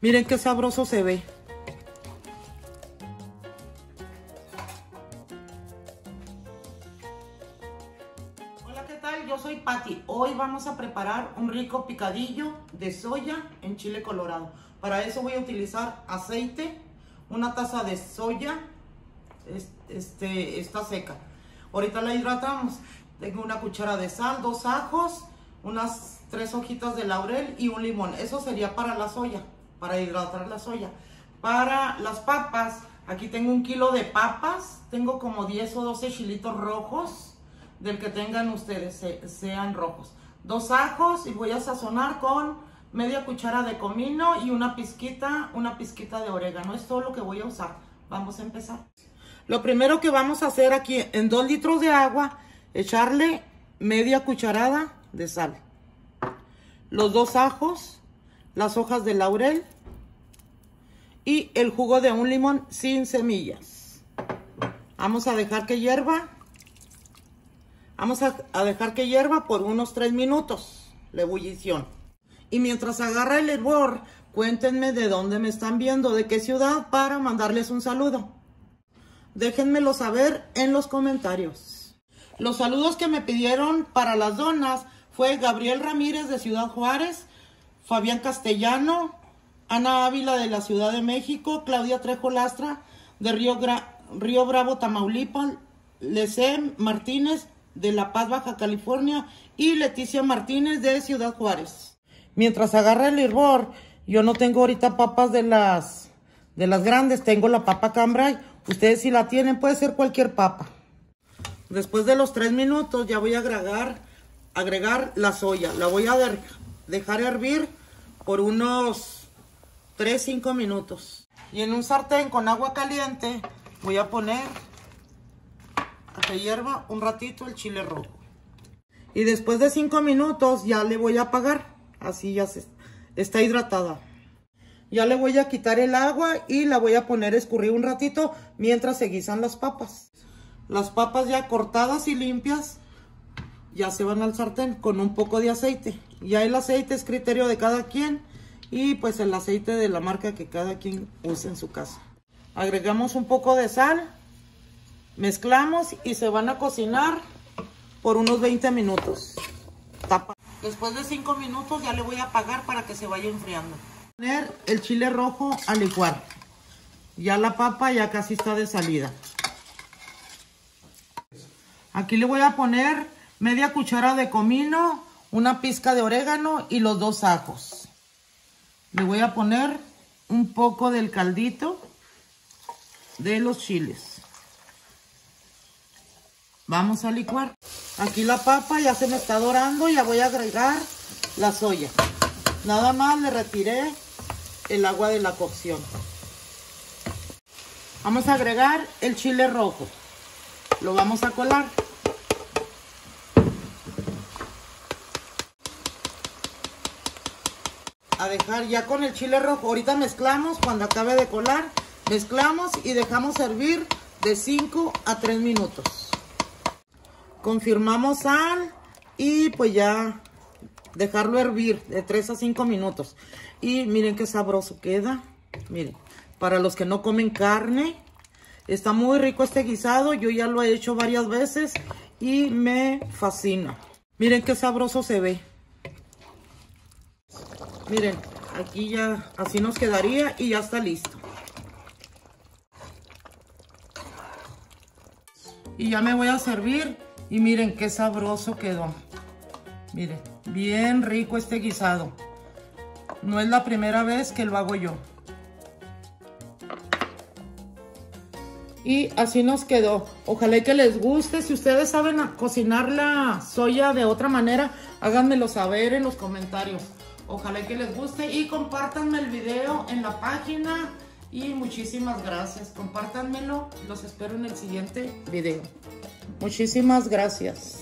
Miren qué sabroso se ve. Hola, ¿qué tal? Yo soy Patti. Hoy vamos a preparar un rico picadillo de soya en chile colorado. Para eso voy a utilizar aceite, una taza de soya, está seca. Ahorita la hidratamos. Tengo una cuchara de sal, 2 ajos, unas 3 hojitas de laurel y un limón. Eso sería para la soya, para hidratar la soya. Para las papas, aquí tengo 1 kilo de papas. Tengo como 10 o 12 chilitos rojos, del que tengan ustedes, sean rojos. 2 ajos y voy a sazonar con media cuchara de comino y una pizquita de orégano. Es todo lo que voy a usar. Vamos a empezar. Lo primero que vamos a hacer aquí, en 2 litros de agua, echarle media cucharada de sal, los 2 ajos, las hojas de laurel y el jugo de un limón sin semillas. Vamos a dejar que hierva. Vamos a dejar que hierva por unos 3 minutos la ebullición. Y mientras agarra el hervor, cuéntenme de dónde me están viendo, de qué ciudad, para mandarles un saludo. Déjenmelo saber en los comentarios. Los saludos que me pidieron para las donas fue Gabriel Ramírez de Ciudad Juárez, Fabián Castellano, Ana Ávila de la Ciudad de México, Claudia Trejo Lastra de Río Bravo, Tamaulipas, Lesem Martínez de La Paz, Baja California y Leticia Martínez de Ciudad Juárez. Mientras agarra el hervor, yo no tengo ahorita papas de las grandes, tengo la papa cambray. Ustedes si la tienen, puede ser cualquier papa. Después de los 3 minutos ya voy a agregar la soya. La voy a dejar hervir por unos 3-5 minutos. Y en un sartén con agua caliente voy a poner a que hierva un ratito el chile rojo. Y después de 5 minutos ya le voy a apagar. Así ya está hidratada. Ya le voy a quitar el agua y la voy a poner a escurrir un ratito mientras se guisan las papas. Las papas ya cortadas y limpias ya se van al sartén con un poco de aceite. Ya el aceite es criterio de cada quien y pues el aceite de la marca que cada quien use en su casa. Agregamos un poco de sal, mezclamos y se van a cocinar por unos 20 minutos. Tapa. Después de 5 minutos ya le voy a apagar para que se vaya enfriando. Poner el chile rojo a licuar. Ya la papa ya casi está de salida. Aquí le voy a poner media cuchara de comino, una pizca de orégano y los 2 ajos. Le voy a poner un poco del caldito de los chiles. Vamos a licuar. Aquí la papa ya se me está dorando, ya voy a agregar la soya. Nada más le retiré el agua de la cocción. Vamos a agregar el chile rojo. Lo vamos a colar. A dejar ya con el chile rojo. Ahorita mezclamos, cuando acabe de colar, mezclamos y dejamos hervir de 5 a 3 minutos. Confirmamos sal y pues ya dejarlo hervir de 3 a 5 minutos. Y miren qué sabroso queda. Miren, para los que no comen carne, está muy rico este guisado. Yo ya lo he hecho varias veces y me fascina. Miren qué sabroso se ve. Miren, aquí ya así nos quedaría y ya está listo. Y ya me voy a servir y miren qué sabroso quedó. Miren, bien rico este guisado. No es la primera vez que lo hago yo. Y así nos quedó. Ojalá y que les guste. Si ustedes saben cocinar la soya de otra manera, háganmelo saber en los comentarios. Ojalá y que les guste y compártanme el video en la página. Y muchísimas gracias. Compártanmelo. Los espero en el siguiente video. Muchísimas gracias.